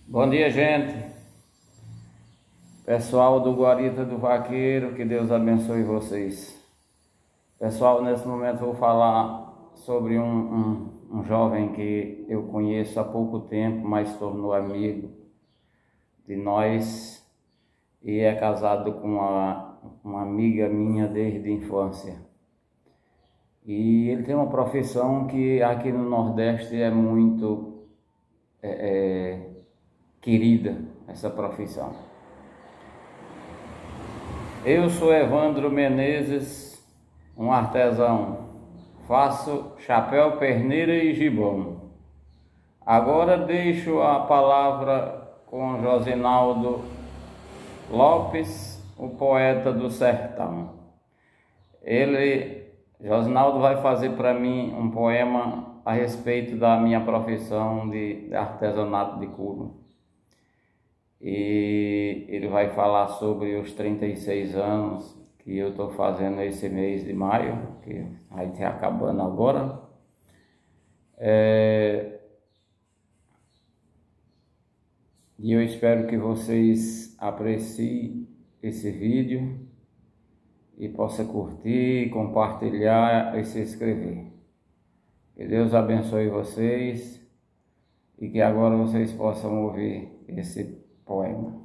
Bom dia, gente. Pessoal do Guarita do Vaqueiro, que Deus abençoe vocês. Pessoal, nesse momento vou falar sobre um jovem que eu conheço há pouco tempo, mas se tornou amigo de nós e é casado com uma amiga minha desde a infância. E ele tem uma profissão que aqui no Nordeste é muito querida, essa profissão. Eu sou Evandro Menezes, um artesão. Faço chapéu, perneira e gibão. Agora deixo a palavra com Josinaldo Lopes, o poeta do sertão. Josinaldo vai fazer para mim um poema a respeito da minha profissão de artesanato de couro. E ele vai falar sobre os 36 anos que eu estou fazendo esse mês de maio, que vai estar acabando agora. E eu espero que vocês apreciem esse vídeo e possam curtir, compartilhar e se inscrever. Que Deus abençoe vocês e que agora vocês possam ouvir esse poema.